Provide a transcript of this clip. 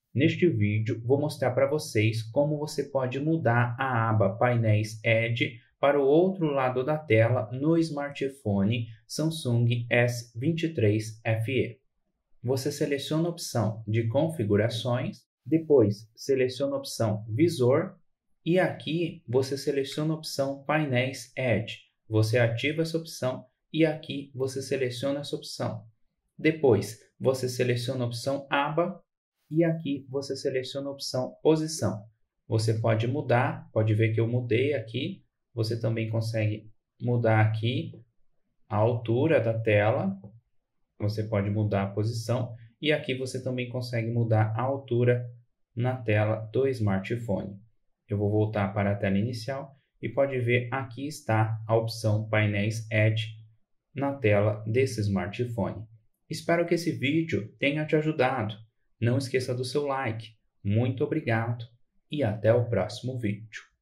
Neste vídeo, vou mostrar para vocês como você pode mudar a aba Painéis Edge para o outro lado da tela no smartphone Samsung S23 FE. Você seleciona a opção de configurações, depois seleciona a opção visor e aqui você seleciona a opção Painéis Edge. Você ativa essa opção e aqui você seleciona essa opção. Depois você seleciona a opção aba e aqui você seleciona a opção posição. Você pode mudar, pode ver que eu mudei aqui. Você também consegue mudar aqui a altura da tela. Você pode mudar a posição e aqui você também consegue mudar a altura na tela do smartphone. Eu vou voltar para a tela inicial e pode ver aqui está a opção Painéis Edge na tela desse smartphone. Espero que esse vídeo tenha te ajudado. Não esqueça do seu like. Muito obrigado e até o próximo vídeo.